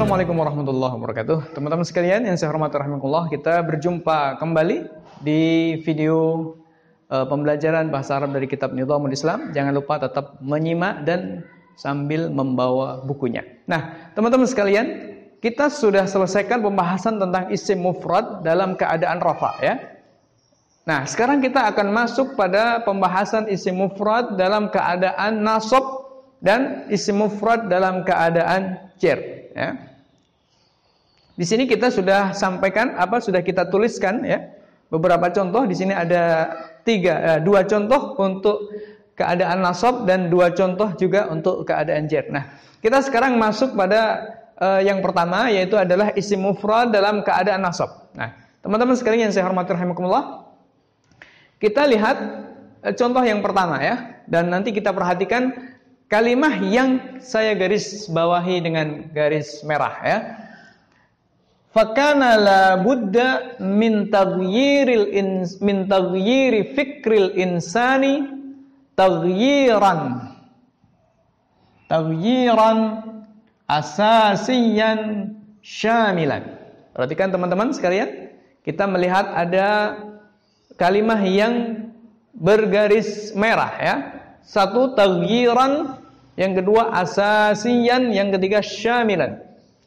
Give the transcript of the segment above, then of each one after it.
Assalamualaikum warahmatullahi wabarakatuh. Teman-teman sekalian yang saya hormati rahimakumullah, kita berjumpa kembali di video pembelajaran bahasa Arab dari kitab Nizamul Islam. Jangan lupa tetap menyimak dan sambil membawa bukunya. Nah, teman-teman sekalian, kita sudah selesaikan pembahasan tentang isim mufrad dalam keadaan rafa, ya. Nah, sekarang kita akan masuk pada pembahasan isim mufrad dalam keadaan nasab dan isim mufrad dalam keadaan jar. Ya. Di sini kita sudah sampaikan sudah kita tuliskan, ya, beberapa contoh. Di sini ada dua contoh untuk keadaan nasab dan dua contoh juga untuk keadaan jar. Nah, kita sekarang masuk pada yang pertama, yaitu adalah isim mufrad dalam keadaan nasab. Nah, teman-teman sekalian yang saya hormati rahimakumullah, kita lihat contoh yang pertama, ya, dan nanti kita perhatikan kalimah yang saya garis bawahi dengan garis merah, ya. Fakana la budda min taghyiri fikril insani taghyiran asasiyan syamilan. Perhatikan teman-teman sekalian, kita melihat ada kalimah yang bergaris merah, ya. Satu taghyiran, yang kedua asasiyan, yang ketiga syamilan.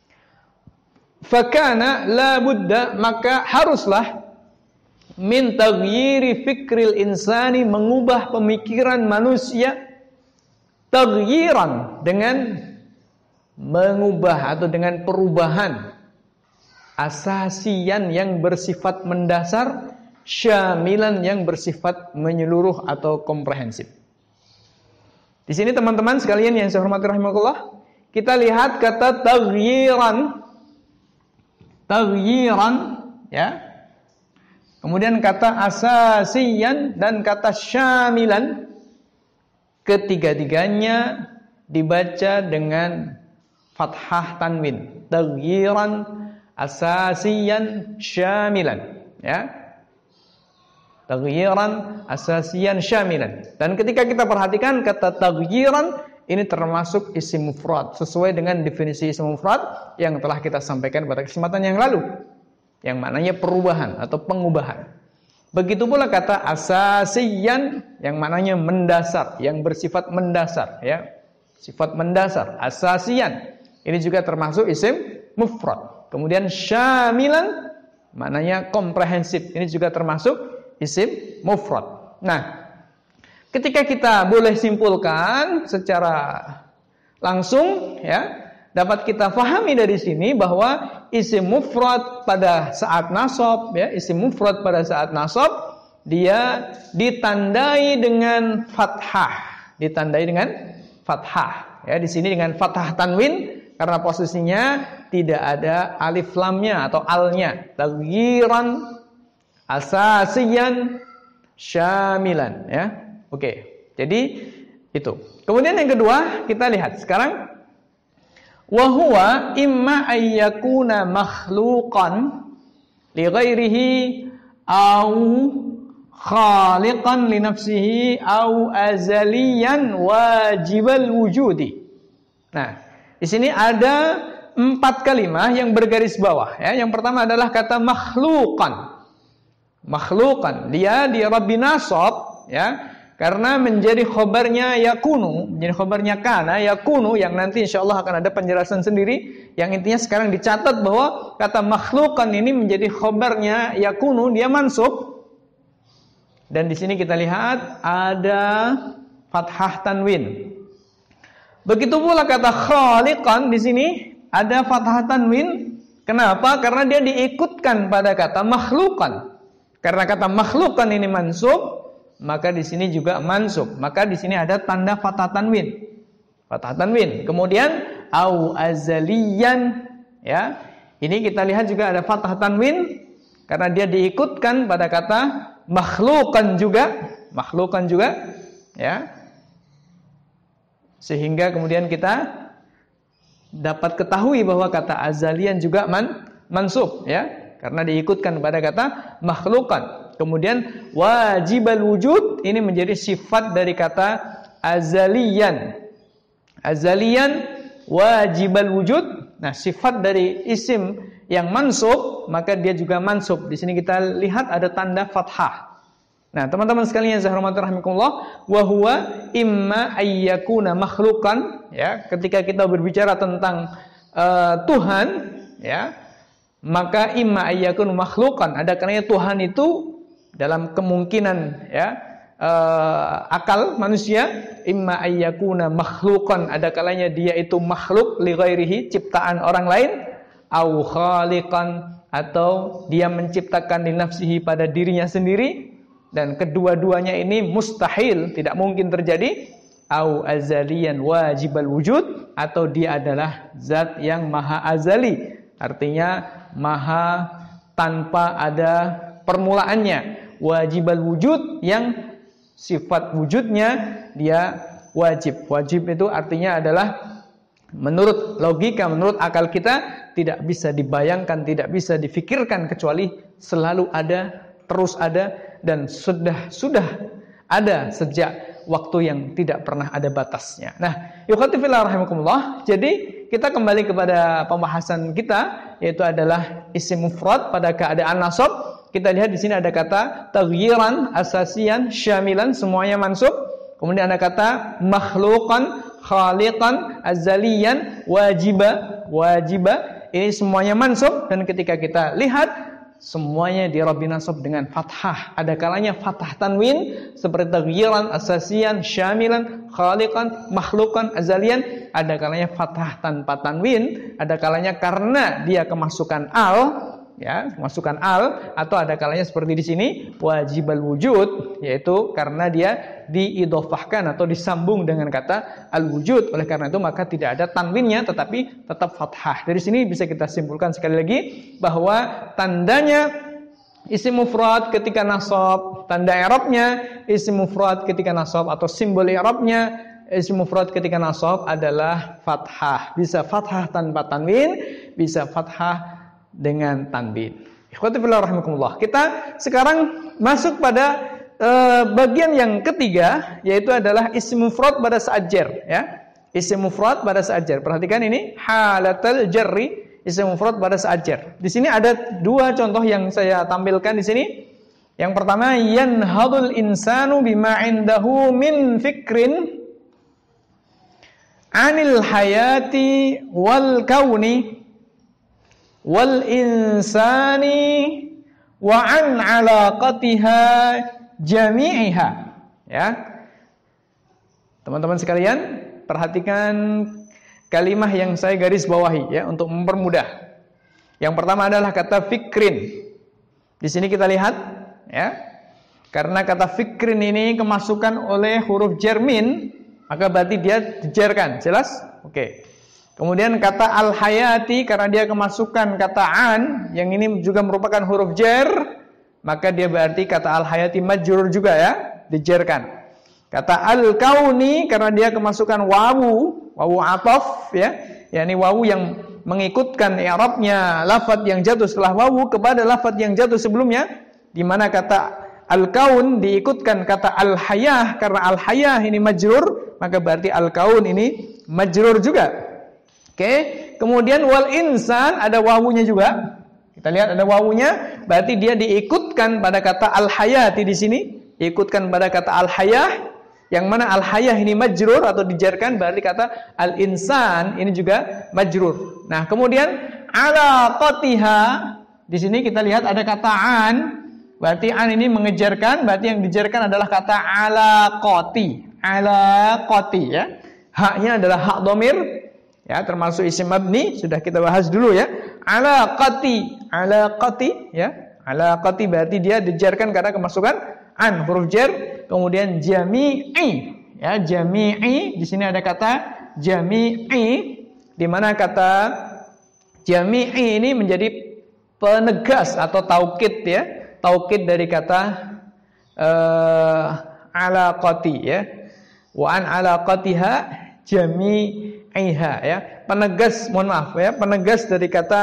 Fakana la budda, maka haruslah, min taghyiri fikril insani, mengubah pemikiran manusia, taghyiran, dengan mengubah atau dengan perubahan, asasiyan yang bersifat mendasar, syamilan yang bersifat menyeluruh atau komprehensif. Di sini teman-teman sekalian yang saya hormati rahimakumullah, kita lihat kata taghyiran, ya. Kemudian kata asasiyan dan kata syamilan, ketiga-tiganya dibaca dengan fathah tanwin. Taghyiran, asasiyan, syamilan, ya. Taghyiran, asasiyan, syamilan. Dan ketika kita perhatikan kata taghyiran, ini termasuk isim mufrad sesuai dengan definisi isim mufrad yang telah kita sampaikan pada kesempatan yang lalu, yang maknanya perubahan atau pengubahan. Begitu pula kata asasiyan, yang maknanya mendasar, yang bersifat mendasar, ya. Sifat mendasar, asasiyan. Ini juga termasuk isim mufrad. Kemudian syamilan, maknanya komprehensif. Ini juga termasuk isim mufrad. Nah, ketika kita boleh simpulkan secara langsung, ya, dapat kita fahami dari sini bahwa isim mufrad pada saat nasab, ya, isim mufrad pada saat nasab dia ditandai dengan fathah, ya, di sini dengan fathah tanwin karena posisinya tidak ada alif lamnya atau alnya. Taghyiran, asasiyan, syamilan, ya. Oke. Jadi itu. Kemudian yang kedua, kita lihat sekarang, wa huwa imma ayyakuna makhluqan li ghairihi au khaliqan li nafsihi au azaliyan wajibal wujudi. Nah, di sini ada 4 kalimah yang bergaris bawah, ya. Yang pertama adalah kata makhluqan. Makhluqan, dia di Rabbi nasab, ya, karena menjadi khobarnya yakunu, menjadi khobarnya kana, yakunu, yang nanti insyaallah akan ada penjelasan sendiri. Yang intinya sekarang dicatat bahwa kata makhluqan ini menjadi khobarnya yakunu, dia mansub. Dan di sini kita lihat ada fathah tanwin. Begitu pula kata khaliqan, di sini ada fathah tanwin. Kenapa? Karena dia diikutkan pada kata makhluqan. Karena kata makhluqan ini mansub, maka di sini juga mansub. Maka di sini ada tanda fathah tanwin. Fathah tanwin. Kemudian au azaliyan, ya. Ini kita lihat juga ada fathah tanwin karena dia diikutkan pada kata makhluqan juga, ya. Sehingga kemudian kita dapat ketahui bahwa kata azaliyan juga mansub, ya. Karena diikutkan pada kata makhluqan. Kemudian wajibal wujud, ini menjadi sifat dari kata azaliyan. Azaliyan wajibal wujud, Nah, sifat dari isim yang mansub, maka dia juga mansub. Di sini kita lihat ada tanda fathah. Nah, teman-teman sekalian yang rahimakumullah, wa huwa imma ayyakuna makhluqan, ya, ketika kita berbicara tentang Tuhan, ya, maka imma ayyakun makhluqan, ada kalanya Tuhan itu dalam kemungkinan, ya, akal manusia, imma ayyakuna makhluqan, ada kalanya dia itu makhluk li ghairihi, ciptaan orang lain, au khaliqan, atau dia menciptakan li nafsihi pada dirinya sendiri, dan kedua-duanya ini mustahil, tidak mungkin terjadi, au azaliyan wajibal wujud, atau dia adalah zat yang maha azali, artinya maha tanpa ada permulaannya, wajibal wujud, yang sifat wujudnya dia wajib. Wajib itu artinya adalah menurut logika, menurut akal kita tidak bisa dibayangkan, tidak bisa difikirkan kecuali selalu ada, terus ada, dan sudah ada sejak waktu yang tidak pernah ada batasnya. Nah, ikhwati fillah rahimakumullah, jadi kita kembali kepada pembahasan kita, yaitu adalah isim mufrad pada keadaan nasab. Kita lihat di sini ada kata taghyiran, asasian, syamilan, semuanya mansub. Kemudian ada kata makhluqan, khaliqan, azaliyan, wajiba. Ini semuanya mansub, dan ketika kita lihat semuanya dirabi nasab dengan fathah. Ada kalanya fathah tanwin seperti taghyiran, asasian, syamilan, khaliqan, makhluqan, azaliyan. Ada kalanya fathah tanpa tanwin, ada kalanya karena dia kemasukan al, ya, masukkan al, atau ada kalanya seperti di sini wajibal wujud, yaitu karena dia diidhofahkan atau disambung dengan kata al-wujud. Oleh karena itu maka tidak ada tanwinnya tetapi tetap fathah. Dari sini bisa kita simpulkan sekali lagi bahwa tandanya isim mufrad ketika nasab, tanda i'rabnya isim mufrad ketika nasab atau simbol i'rabnya isim mufrad ketika nasab adalah fathah. Bisa fathah tanpa tanwin, bisa fathah dengan tanwin. Ikhwati fillah rahimakumullah. Kita sekarang masuk pada bagian yang ketiga, yaitu adalah isim mufrad pada saat jar, ya. Isim mufrad pada saat jar. Perhatikan ini halatul jarri, isim mufrad pada saat jar. Di sini ada dua contoh yang saya tampilkan di sini. Yang pertama, yanhadul insanu bima indahu min fikrin anil hayati wal kauni wal insani wa an alaqatiha jami'iha, ya. Teman-teman sekalian, perhatikan kalimat yang saya garis bawahi, ya, untuk mempermudah. Yang pertama adalah kata fikrin. Di sini kita lihat, ya, karena kata fikrin ini kemasukan oleh huruf jar min, maka berarti dia dijarkan, jelas? Oke. Kemudian kata al-hayati, karena dia kemasukan kata an, yang ini juga merupakan huruf jar, maka dia berarti kata al-hayati majrur juga, ya, dijarkan. Kata al-kauni, karena dia kemasukan wawu ataf, ya, yakni wawu yang mengikutkan i'rabnya lafadz yang jatuh setelah wawu kepada lafadz yang jatuh sebelumnya, di mana kata al-kaun diikutkan kata al-hayah, karena al-hayah ini majrur, maka berarti al-kaun ini majrur juga. Oke, kemudian wal insan ada wawunya juga. Kita lihat ada wawunya, berarti dia diikutkan pada kata al-hayati di sini, diikutkan pada kata al-hayah, yang mana al-hayah ini majrur atau dijarkan, berarti kata al-insan ini juga majrur. Nah, kemudian alaqatiha, di sini kita lihat ada kata an, berarti an ini mengejarkan, berarti yang dijarkan adalah kata alaqati, ya. Haknya adalah hak dhamir, ya, termasuk isim mabni, sudah kita bahas dulu, ya. Alaqati, ya. Alaqati berarti dia dijarkan karena kemasukan an, huruf jar. Kemudian jami'i, ya, jami'i, di sini ada kata jami'i, di mana kata jami'i ini menjadi penegas atau taukid, ya. Taukid dari kata alaqati, ya. Wa an alaqatiha jami'iha, ya. Penegas, mohon maaf, ya, penegas dari kata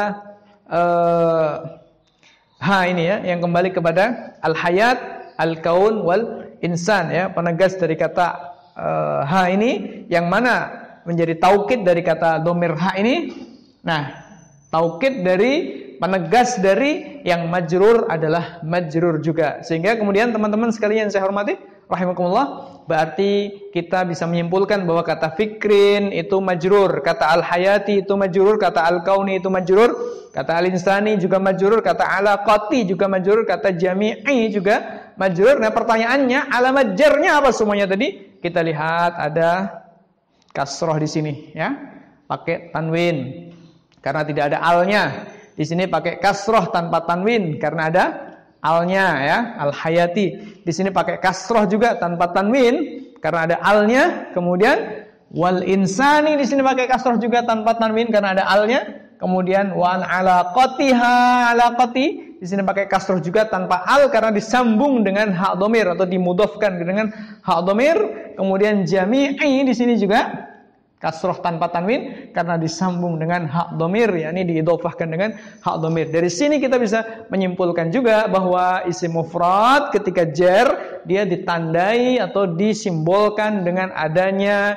ha ini, ya, yang kembali kepada al-hayat, al-kaun wal insan, ya, penegas dari kata ha ini, yang mana menjadi taukid dari kata dhamir ha ini, Nah, taukid dari penegas dari yang majrur adalah majrur juga. Sehingga kemudian teman-teman sekalian saya hormati, rahimakumullah, berarti kita bisa menyimpulkan bahwa kata fikrin itu majrur, kata al-hayati itu majrur, kata al-kauni itu majrur, kata al-insani juga majrur, kata alaqati juga majrur, kata jami'i juga majrur. Nah, pertanyaannya alamat jarnya apa semuanya tadi? Kita lihat ada kasroh di sini ya. Pakai tanwin karena tidak ada alnya. Di sini pakai kasroh tanpa tanwin karena ada alnya ya, al-hayati. Di sini pakai kasroh juga tanpa tanwin karena ada alnya. Kemudian wal insani di sini pakai kasroh juga tanpa tanwin karena ada alnya. Kemudian wan alaqatiha, alaqati di sini pakai kasroh juga tanpa al karena disambung dengan hak dhamir atau dimudhafkan dengan hak dhamir. Kemudian jami'i di sini juga kasroh tanpa tanwin karena disambung dengan hak dhamir, yakni diidhofahkan dengan hak dhamir. Dari sini kita bisa menyimpulkan juga bahwa isim mufrad ketika jar dia ditandai atau disimbolkan dengan adanya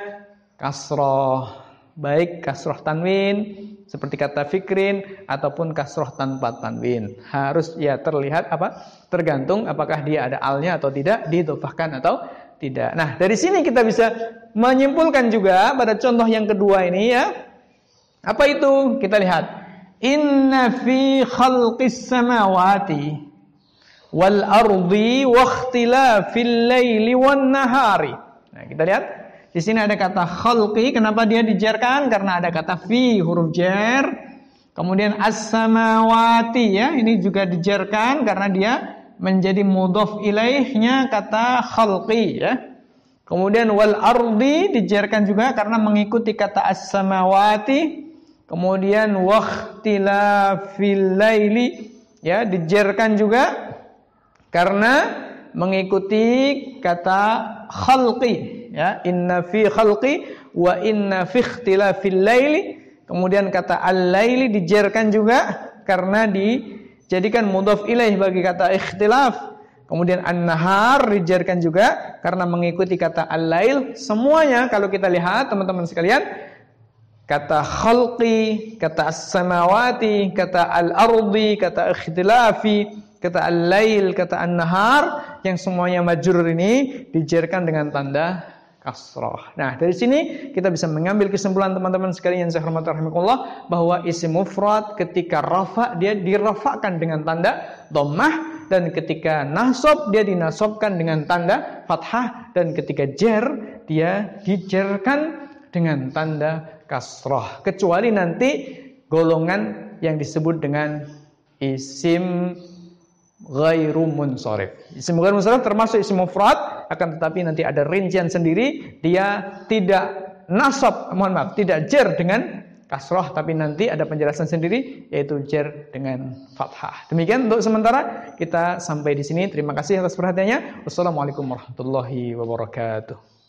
kasroh, baik kasroh tanwin seperti kata fikrin ataupun kasroh tanpa tanwin. Harus ya terlihat tergantung apakah dia ada alnya atau tidak, diidhofahkan atau tidak. Nah, dari sini kita bisa menyimpulkan juga pada contoh yang kedua ini ya. Apa itu? Kita lihat. Inna fi khalqis samawati wal ardi wa ikhtilafil laili wan nahari. Nah, kita lihat. Di sini ada kata khalqi. Kenapa dia dijarkan? Karena ada kata fi, huruf jar. Kemudian as-samawati ya, ini juga dijarkan karena dia menjadi mudhaf ilaihnya kata khalqi ya. Kemudian wal ardi dijarkan juga karena mengikuti kata as-samawati. Kemudian wakhtilafil laili ya, dijarkan juga karena mengikuti kata khalqi ya. Inna fi khalqi wa inna fi ikhtilafil laili. Kemudian kata al-laili dijarkan juga karena dijadikan mudhaf ilaih bagi kata ikhtilaf. Kemudian an-nahar dijarkan juga karena mengikuti kata al-lail. Semuanya kalau kita lihat teman-teman sekalian, kata khalqi, kata as-samawati, kata al-ardi, kata ikhtilafi, kata al-lail, kata an-nahar, yang semuanya majrur ini dijarkan dengan tanda kasroh. Nah, dari sini kita bisa mengambil kesimpulan teman-teman sekalian yang saya hormati rahimakumullah bahwa isim mufrad ketika rafa dia dirafa'kan dengan tanda dhammah, dan ketika nasab dia dinasabkan dengan tanda fathah, dan ketika jar dia dijarkan dengan tanda kasroh, kecuali nanti golongan yang disebut dengan isim ghairu munsharif. Isim ghairu munsharif termasuk isim mufrad, akan tetapi nanti ada rincian sendiri, dia tidak nasab, tidak jar dengan kasroh, tapi nanti ada penjelasan sendiri yaitu jar dengan fathah. Demikian untuk sementara kita sampai di sini. Terima kasih atas perhatiannya. Wassalamualaikum warahmatullahi wabarakatuh.